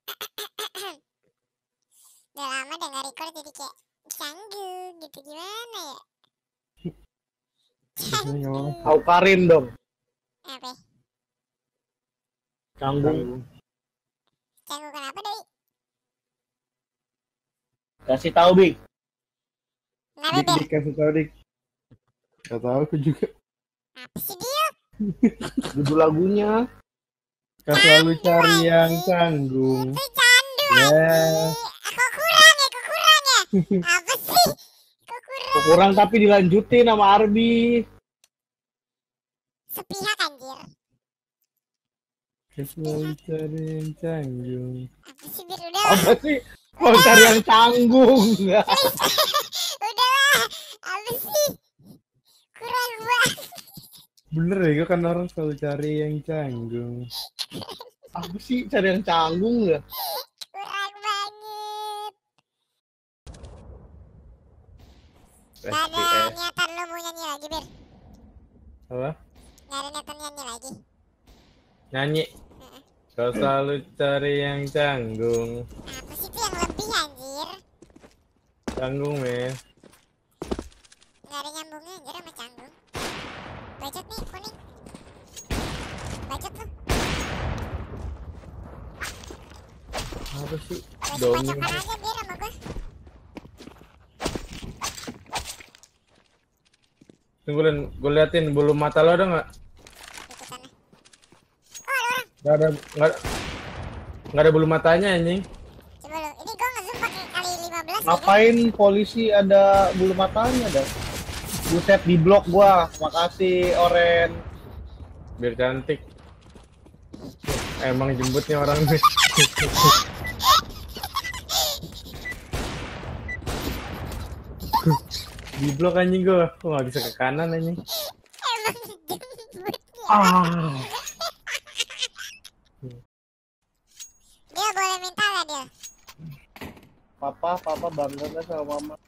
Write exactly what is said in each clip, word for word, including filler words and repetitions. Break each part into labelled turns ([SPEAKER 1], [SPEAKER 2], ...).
[SPEAKER 1] Udah lama udah gak record jadi kayak canggung gitu, gimana ya? Canggung.
[SPEAKER 2] Aukarin dong.
[SPEAKER 1] Apa?
[SPEAKER 2] Canggung.
[SPEAKER 1] Canggung kenapa, Doi?
[SPEAKER 2] Kasih tahu, Bik.
[SPEAKER 1] Kenapa,
[SPEAKER 3] Dik,
[SPEAKER 1] Ber?
[SPEAKER 3] dik, kasih tau, dik. Gak tau aku juga.
[SPEAKER 1] Apa sih dia?
[SPEAKER 2] Judul lagunya.
[SPEAKER 3] Kau selalu cari yang canggung.
[SPEAKER 1] Itu candu
[SPEAKER 3] Ya.
[SPEAKER 1] anjing. Kok kurang ya, kok kurang ya? Apa sih? Kok kurang?
[SPEAKER 2] Kurang tapi dilanjutin sama Arbi.
[SPEAKER 1] Sepihak anjir.
[SPEAKER 3] Kau selalu cari yang canggung.
[SPEAKER 1] Apa sih, Bir? Udah lah.
[SPEAKER 2] Apa sih? Mau cari yang canggung.
[SPEAKER 1] Udah lah. Apa sih? Kurang banget.
[SPEAKER 3] Bener ya, gue kan orang selalu cari yang canggung.
[SPEAKER 2] Apa sih cari yang canggung ya?
[SPEAKER 1] Kurang banget. Gak ada niatan lo mau nyanyi lagi, Bir?
[SPEAKER 3] Apa?
[SPEAKER 1] Gak ada niatan nyanyi lagi?
[SPEAKER 3] Nyanyi. Kau selalu cari yang canggung.
[SPEAKER 1] Apa sih itu yang lebih anjir?
[SPEAKER 3] Canggung, men.
[SPEAKER 1] Gak ada nyambungnya anjir sama canggung. Bacot nih, kuning. Bacot lu.
[SPEAKER 3] Apa sih?
[SPEAKER 1] Bacot
[SPEAKER 3] Domi.
[SPEAKER 1] bacokan aja, Bir, sama gue.
[SPEAKER 3] Tunggu, Len. Gue liatin bulu mata lo ada nggak?
[SPEAKER 1] Ikutannya. Oh, ada orang.
[SPEAKER 3] Nggak ada, nggak ada, nggak ada bulu matanya, anjing.
[SPEAKER 1] Coba lu. Ini gue nge-zoom pakai kali lima belas.
[SPEAKER 2] Ngapain polisi ada bulu matanya dah? Buset, di blok gua. Makasih, Oren.
[SPEAKER 3] Biar cantik. Emang jembutnya orang nih. Di blok anjing gua, kok nggak bisa ke kanan anjing.
[SPEAKER 1] Emang jembutnya.
[SPEAKER 3] Ah.
[SPEAKER 1] Dia boleh minta gak dia?
[SPEAKER 2] Papa, papa bangga gak sama mama?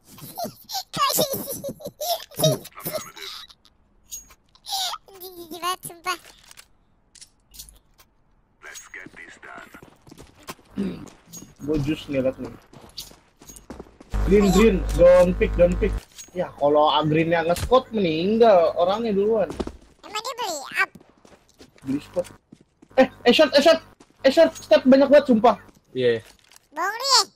[SPEAKER 1] Anjing jijik banget sumpah.
[SPEAKER 2] Gue jus nih liat nih. Green, green, don't pick, don't pick. Ya kalau greennya nge-squat meninggal orangnya duluan.
[SPEAKER 1] Emang dia beli up?
[SPEAKER 2] Beli squat. Eh, eh shot, eh shot, eh shot, step banyak banget sumpah.
[SPEAKER 3] Iya.
[SPEAKER 1] Bohong lu ya?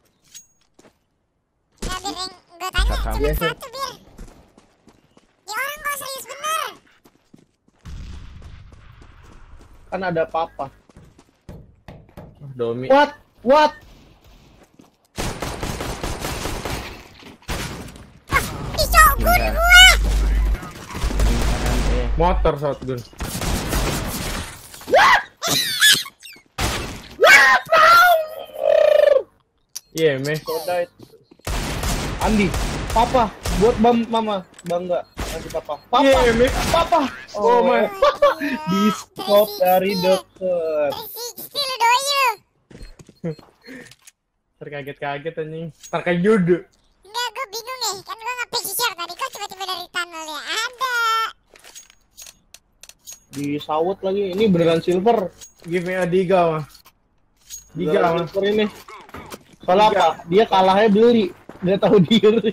[SPEAKER 1] Nah, Bir, yang gue tanya cuma
[SPEAKER 3] Biasa.
[SPEAKER 1] satu, Bir. Ya orang kok serius bener.
[SPEAKER 2] Kan ada papa.
[SPEAKER 3] Domi.
[SPEAKER 2] What? What?
[SPEAKER 1] Pisau gun gua.
[SPEAKER 3] Motor shotgun. Iya, meh.
[SPEAKER 2] Soda itu. Andi, papa, buat bam mama, bangga. Nanti papa. Papa,
[SPEAKER 3] Iya, meh.
[SPEAKER 2] papa.
[SPEAKER 3] Oh, my.
[SPEAKER 2] Di scope dari deket.
[SPEAKER 1] Tersiksa lu doi lu.
[SPEAKER 3] Terkaget-kaget anjing. Terkejut.
[SPEAKER 1] Enggak, gue bingung nih. Kan gue nge-pick share tadi kok tiba-tiba dari tunnelnya ada.
[SPEAKER 2] Di sawut lagi. Ini beneran silver.
[SPEAKER 3] Give me a diga mah. Diga
[SPEAKER 2] Beneran
[SPEAKER 3] mah.
[SPEAKER 2] silver ini. Soalnya apa? Dia kalahnya beli. Dia tahu diri.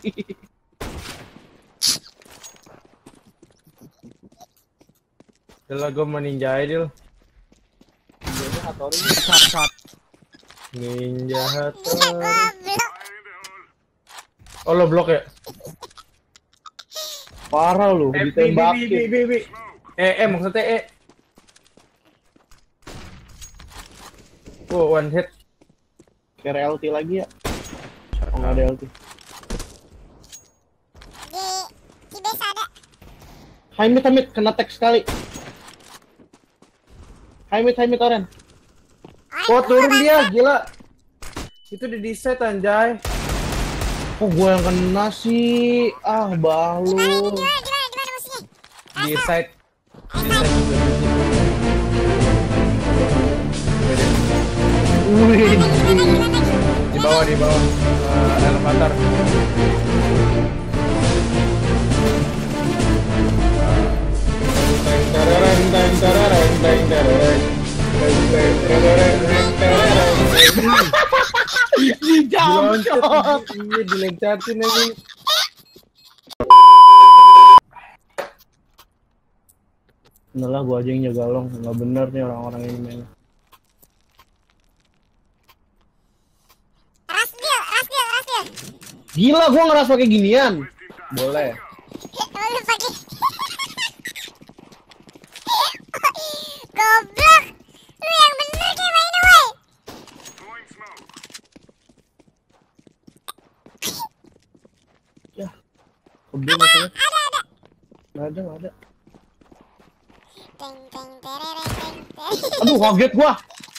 [SPEAKER 3] Udah gue mau ninja aja dulu.
[SPEAKER 2] Dia Hattori.
[SPEAKER 3] Ninja
[SPEAKER 1] Dia
[SPEAKER 3] Hattori.
[SPEAKER 1] goblok.
[SPEAKER 3] Oh, lo blok ya?
[SPEAKER 2] Parah lu,
[SPEAKER 3] Eh, bi, bi, bi,
[SPEAKER 2] ditembakin.
[SPEAKER 3] bi, bi. Eh, eh, maksudnya eh. Oh, one hit.
[SPEAKER 2] Kayak L T lagi ya? Oh, nggak ada L T.
[SPEAKER 1] Di Cibes ada.
[SPEAKER 2] Hamid, Hamid, kena tag sekali. Hamid, Hamid, Oren.
[SPEAKER 1] Orang
[SPEAKER 2] Oh,
[SPEAKER 1] gua
[SPEAKER 2] turun
[SPEAKER 1] bang.
[SPEAKER 2] dia, gila.
[SPEAKER 3] Itu di deset anjay.
[SPEAKER 2] Oh, gua yang kena sih. Ah,
[SPEAKER 1] Di mana ini?
[SPEAKER 2] balu.
[SPEAKER 1] Di mana? Di mana? Di mana musuhnya?
[SPEAKER 3] Di
[SPEAKER 1] Asal.
[SPEAKER 3] side. Di
[SPEAKER 1] Asal.
[SPEAKER 3] side juga.
[SPEAKER 2] Wih,
[SPEAKER 1] Di mana? Di mana? Di mana?
[SPEAKER 3] Di bawah, di bawah. Uh, elevator.
[SPEAKER 2] teng tereng teng tereng teng tereng teng teng tereng teng tereng. Jump shot.
[SPEAKER 3] Iya, diloncatin lagi.
[SPEAKER 2] Nah lah, gua aja yang jaga long. Nggak bener nih orang-orang ini main.
[SPEAKER 1] Ras dia, ras dia, ras dia.
[SPEAKER 2] Gila, gua ngeras pakai ginian. Boleh.
[SPEAKER 1] Emang lu pakai. Goblok. Lu yang bener kayak mainnya, woy.
[SPEAKER 2] Ya. Kebun maksudnya.
[SPEAKER 1] Ada, ada.
[SPEAKER 2] Nggak ada, nggak ada.
[SPEAKER 1] Teng teng terereng teng teng.
[SPEAKER 2] Aduh, kaget gua.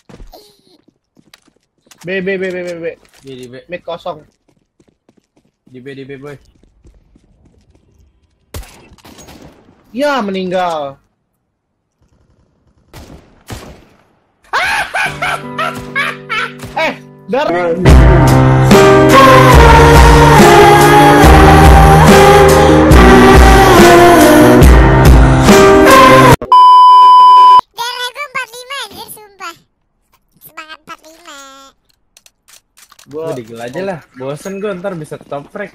[SPEAKER 2] B, B, B, B, B, B.
[SPEAKER 3] Di di B,
[SPEAKER 2] Mid kosong.
[SPEAKER 3] di B, di B boy.
[SPEAKER 2] Ya, meninggal. Eh, dar.
[SPEAKER 1] Darah gua empat puluh lima anjir, sumpah. Semangat empat puluh lima.
[SPEAKER 2] Gua
[SPEAKER 3] Gua digel aja lah. Bosen gua ntar bisa top rank.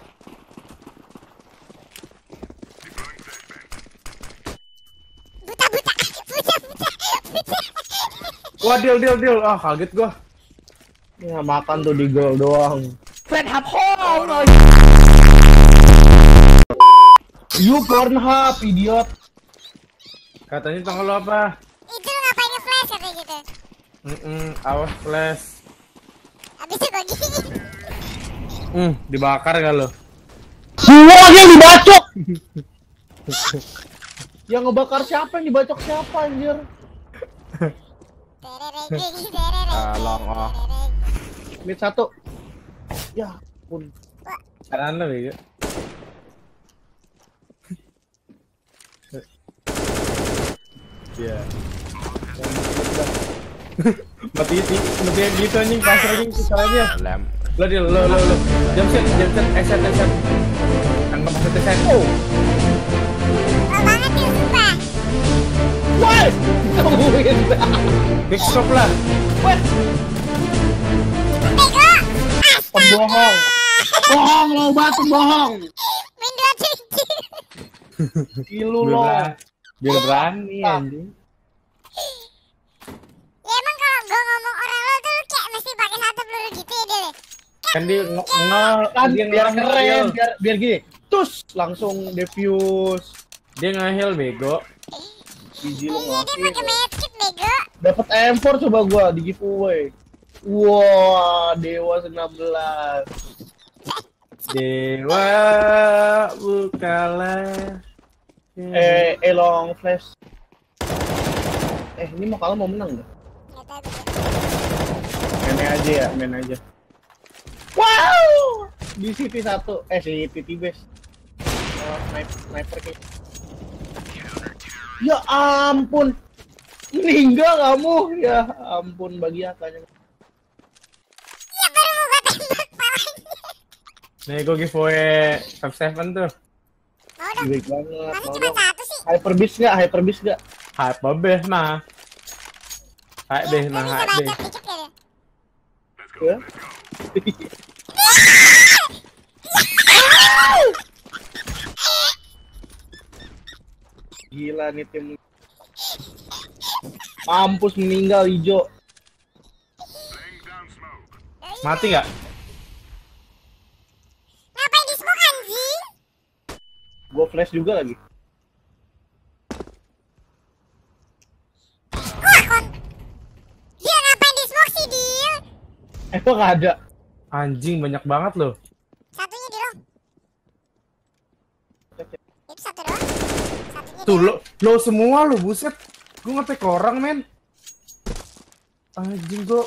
[SPEAKER 1] Buta buta. Buta buta. Buta.
[SPEAKER 3] Wah, deal deal deal. Ah, kaget gua.
[SPEAKER 2] ya, makan tuh di gol doang. Fat hap hole. You Pornhub, idiot.
[SPEAKER 3] Katanya tanggal lu apa?
[SPEAKER 1] Itu lu ngapain nge-flash katanya gitu.
[SPEAKER 3] Mm-mm, awas flash.
[SPEAKER 1] Abis itu gua gini.
[SPEAKER 3] Hmm, dibakar gak lo?
[SPEAKER 2] Semuanya dibacok. Yang ngebakar siapa? Yang dibacok siapa anjir?
[SPEAKER 1] Terereng teng terereng.
[SPEAKER 3] Tolong, oh.
[SPEAKER 1] terereng.
[SPEAKER 2] Mid satu. Ya pun.
[SPEAKER 3] Kanan lo bego. Iya. Mati sih, mati gitu anjing pasar anjing salahnya. Lo dia lo lo lo. Jam set, jam set, eset eset. Anggap masuk eset. Oh.
[SPEAKER 1] Oh banget ya, sumpah.
[SPEAKER 2] Woi, tungguin.
[SPEAKER 3] Big stop lah.
[SPEAKER 2] Woi,
[SPEAKER 1] Bego.
[SPEAKER 2] pembohong. Bohong lo, batu bohong.
[SPEAKER 1] Main dua tujuh.
[SPEAKER 2] Kilu
[SPEAKER 3] Biar
[SPEAKER 2] lo.
[SPEAKER 3] berani, biar berani anjing.
[SPEAKER 1] Ya emang kalau gua ngomong orang lo tuh lu kayak mesti pakai satu peluru gitu ya dia.
[SPEAKER 3] Kan dia nge
[SPEAKER 2] Kan
[SPEAKER 3] dia
[SPEAKER 2] biar
[SPEAKER 3] nge-
[SPEAKER 2] keren, biar biar gini. Tus langsung defuse.
[SPEAKER 3] Dia nge-heal bego.
[SPEAKER 2] Biji lo
[SPEAKER 1] Iya dia pakai
[SPEAKER 2] ngapain?
[SPEAKER 1] medkit bego.
[SPEAKER 2] Dapat M empat coba gua di giveaway. Wah, Dewa enam belas.
[SPEAKER 3] Dewa bukalah.
[SPEAKER 2] Eh, eh long flash. Eh, ini mau kalah mau menang nggak?
[SPEAKER 1] Nggak tahu gue.
[SPEAKER 2] Main aja ya, main aja. Wow! Di City satu, eh City T-base. Oh, sniper, sniper kayak. Ya ampun, meninggal kamu. Ya ampun, bagi akanya.
[SPEAKER 1] Ya baru mau gua tembak palanya.
[SPEAKER 3] Nih gue giveaway top tujuh tuh.
[SPEAKER 1] Mau dong.
[SPEAKER 2] Baik banget.
[SPEAKER 1] Masa
[SPEAKER 2] Mau
[SPEAKER 1] cuma
[SPEAKER 2] dong.
[SPEAKER 1] satu sih?
[SPEAKER 2] Hyper beast nggak? Hyper beast nggak?
[SPEAKER 3] Hype beh mah. Hype deh
[SPEAKER 1] Lu
[SPEAKER 3] nah
[SPEAKER 1] bisa
[SPEAKER 3] hype deh.
[SPEAKER 1] baca dikit ya?
[SPEAKER 2] Ya? Gila nih tim. Mampus meninggal hijau.
[SPEAKER 3] Mati nggak?
[SPEAKER 1] Ngapain di smoke anjing?
[SPEAKER 2] Gua flash juga lagi.
[SPEAKER 1] Wah kon. Dia ngapain di smoke sih dia?
[SPEAKER 2] Eh, kok nggak ada?
[SPEAKER 3] Anjing banyak banget loh.
[SPEAKER 1] Satunya di long. Itu satu doang. Satunya
[SPEAKER 3] Tuh
[SPEAKER 1] di
[SPEAKER 3] lo lo semua lo buset. Gue ngetek orang men. Anjing gue.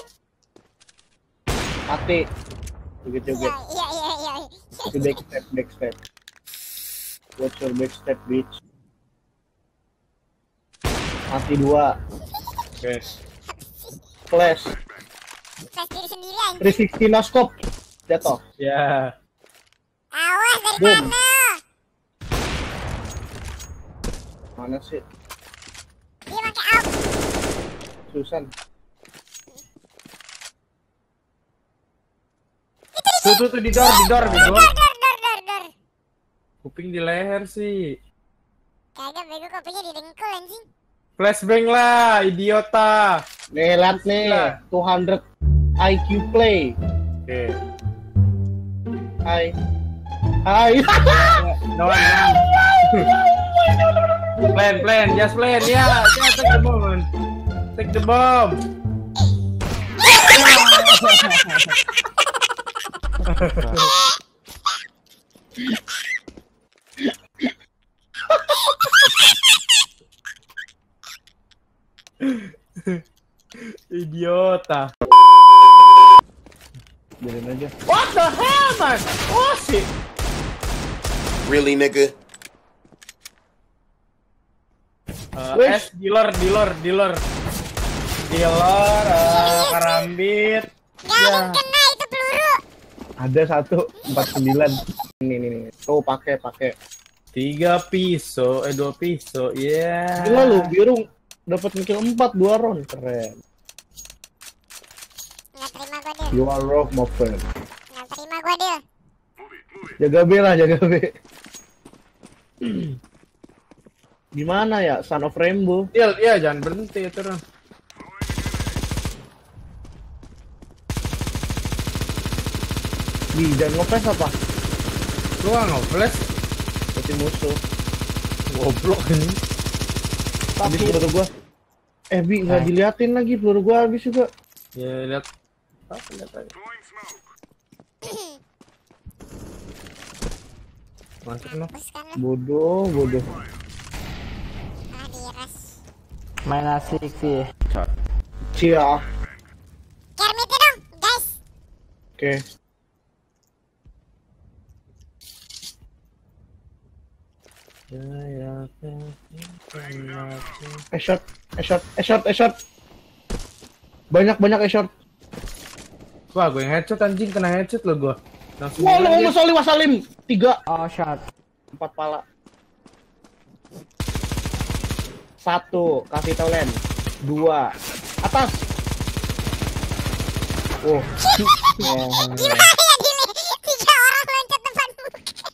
[SPEAKER 2] Mati. Joget-joget.
[SPEAKER 1] Iya iya iya iya.
[SPEAKER 2] Itu backstep, backstep. Watch your backstep, bitch. Mati dua.
[SPEAKER 3] Oke.
[SPEAKER 2] Flash.
[SPEAKER 1] Flash diri sendiri anjing.
[SPEAKER 2] tiga enam puluh no scope. Jatuh.
[SPEAKER 3] Ya.
[SPEAKER 1] Awas dari
[SPEAKER 2] Boom.
[SPEAKER 1] mana?
[SPEAKER 2] Mana sih?
[SPEAKER 1] Dia pakai out.
[SPEAKER 2] Susan.
[SPEAKER 3] Tuh tuh tuh di door, di door, di
[SPEAKER 1] Dor,
[SPEAKER 3] door.
[SPEAKER 1] dor, dor, dor, dor.
[SPEAKER 3] Kuping di leher sih.
[SPEAKER 1] Kagak bego kopinya di dengkul anjing.
[SPEAKER 3] Flashbang lah, idiota.
[SPEAKER 2] Nih, lihat nih. dua ratus I Q play.
[SPEAKER 3] Oke.
[SPEAKER 2] Hai. Hai.
[SPEAKER 3] No, no. Plan, plan, just plan. Ya, yeah, yeah, take the bomb, man. Take the bomb. Idiota.
[SPEAKER 2] Biarin aja.
[SPEAKER 3] What the hell, man? Oh shit.
[SPEAKER 4] Really, nigga?
[SPEAKER 3] Uh,
[SPEAKER 2] Wih.
[SPEAKER 3] S dealer, dealer, dealer, dealer, uh, karambit.
[SPEAKER 1] Gak ada yang kena itu peluru.
[SPEAKER 2] Ada satu empat sembilan. Ini nih nih. Tuh pakai pakai.
[SPEAKER 3] Tiga pisau, eh dua pisau, ya.
[SPEAKER 2] Gila lu, biru dapat ngekill empat dua round, keren.
[SPEAKER 1] Nggak terima gua deal.
[SPEAKER 2] You are rock, my friend.
[SPEAKER 1] Nggak terima gua deal.
[SPEAKER 2] Jaga B lah, jaga B. Gimana ya, Son of Rainbow?
[SPEAKER 3] Iya, iya jangan berhenti terus.
[SPEAKER 2] Di jangan ngepres apa?
[SPEAKER 3] Lu nggak nge-flash?
[SPEAKER 2] Seperti musuh.
[SPEAKER 3] Goblok ini.
[SPEAKER 2] Habis peluru gua. Eh Bi, nggak
[SPEAKER 3] Eh.
[SPEAKER 2] diliatin lagi peluru gua habis juga.
[SPEAKER 3] Ya lihat. Apa lihat aja. Masuk no.
[SPEAKER 1] Mampus kan lu.
[SPEAKER 2] Bodoh, bodoh.
[SPEAKER 1] Ah diras.
[SPEAKER 5] Main asik sih.
[SPEAKER 2] Cia.
[SPEAKER 1] Kermitnya dong guys.
[SPEAKER 2] Oke. Eh shot, eh shot, eh shot, eh shot. Banyak banyak eh shot.
[SPEAKER 3] Wah, gue yang headshot anjing, kena headshot lo gue. Langsung
[SPEAKER 2] Wah,
[SPEAKER 3] bilang
[SPEAKER 2] lu
[SPEAKER 3] dia.
[SPEAKER 2] Soli Wasalim. Tiga,
[SPEAKER 5] Oh shot.
[SPEAKER 2] empat pala. Satu, kasih tau Len. Dua, atas. Oh.
[SPEAKER 1] Gimana ya Dili? Tiga orang loncat depan muka.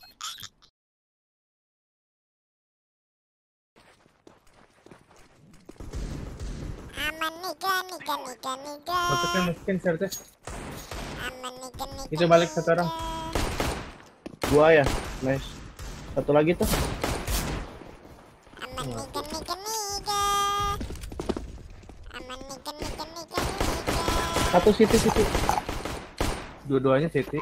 [SPEAKER 1] Aman niga niga niga niga.
[SPEAKER 3] Maksudnya mungkin serta.
[SPEAKER 1] Aman niga niga.
[SPEAKER 3] Itu balik satu orang.
[SPEAKER 2] Dua ya, nice. Satu lagi tuh.
[SPEAKER 1] Aman niga niga niga. Aman niga niga niga niga.
[SPEAKER 2] Satu situ situ.
[SPEAKER 3] Dua-duanya City.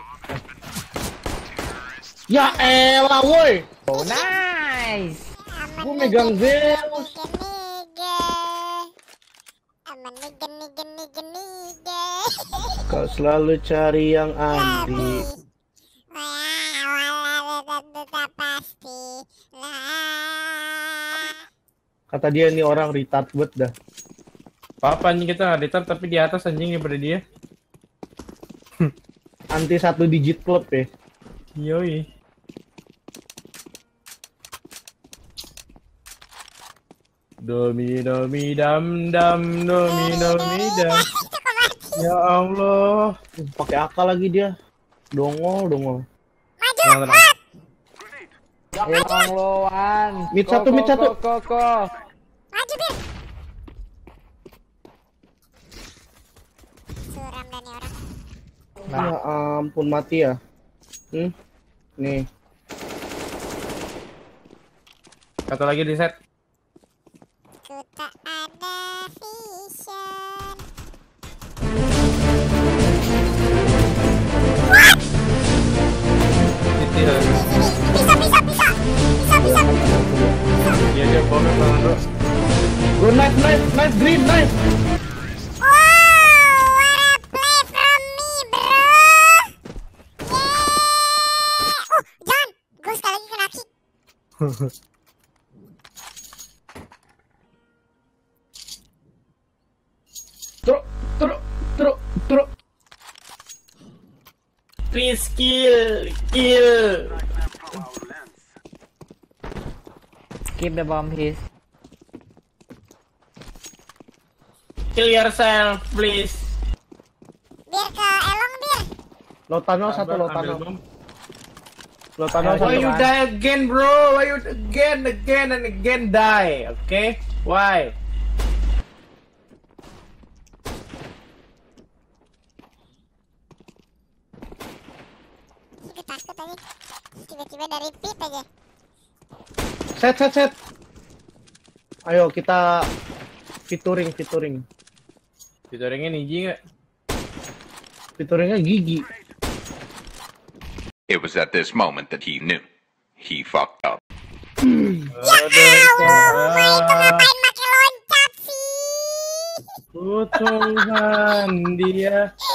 [SPEAKER 2] Ya elah woi.
[SPEAKER 5] Oh nice.
[SPEAKER 1] Aman
[SPEAKER 2] Gua
[SPEAKER 1] niga
[SPEAKER 2] megang
[SPEAKER 1] niga
[SPEAKER 2] Zeus.
[SPEAKER 1] niga niga. Aman niga niga niga niga.
[SPEAKER 2] Kau selalu cari yang anti.
[SPEAKER 1] Tapi, wah, walau tetap pasti lah.
[SPEAKER 2] Kata dia nih orang retard banget dah.
[SPEAKER 3] Apa anjing kita nggak retard tapi di atas anjing daripada dia.
[SPEAKER 2] Anti satu digit klub ya.
[SPEAKER 3] Yoi. Domi domi dam dam domi domi dam. Ya Allah.
[SPEAKER 2] Uh, pakai akal lagi dia. Dongol, dongol.
[SPEAKER 3] Tenang, tenang.
[SPEAKER 5] Emang loan.
[SPEAKER 2] Mid satu, mid satu.
[SPEAKER 5] Koko.
[SPEAKER 1] Maju Bir. Suram dan nih orang.
[SPEAKER 2] Ya ampun mati ya. Hmm. Nih.
[SPEAKER 3] Satu lagi di set.
[SPEAKER 1] Ku tak ada vision.
[SPEAKER 3] City lah.
[SPEAKER 1] Bisa bisa bisa. Bisa bisa.
[SPEAKER 3] Dia dia bomnya banget bro.
[SPEAKER 2] Go knife, knife, knife, green, knife.
[SPEAKER 1] Wow, what a play from me, bro. Yeah. Oh, jangan. Gue sekali lagi kena kick.
[SPEAKER 2] Truk, truk, truk, truk.
[SPEAKER 3] Please kill, kill.
[SPEAKER 5] Keep the bomb his.
[SPEAKER 3] Kill yourself, please.
[SPEAKER 1] Bir ke Elong Bir.
[SPEAKER 2] Lotano satu,
[SPEAKER 3] Ambil
[SPEAKER 2] Lotano.
[SPEAKER 3] bom.
[SPEAKER 2] Lotano
[SPEAKER 5] Ayo,
[SPEAKER 2] satu.
[SPEAKER 3] Why you
[SPEAKER 5] Bang.
[SPEAKER 3] die again, bro? Why you again, again, and again die? Okay? Why?
[SPEAKER 1] Kita takut aja. Tiba-tiba dari pit aja.
[SPEAKER 2] Set, set, set. Ayo kita featuring, featuring.
[SPEAKER 3] Featuringnya Niji nggak?
[SPEAKER 2] Featuringnya Gigi.
[SPEAKER 6] It was at this moment that he knew. He fucked up.
[SPEAKER 3] Aduh,
[SPEAKER 1] Ngapain pakai loncat sih?
[SPEAKER 3] Oh Tuhan, dia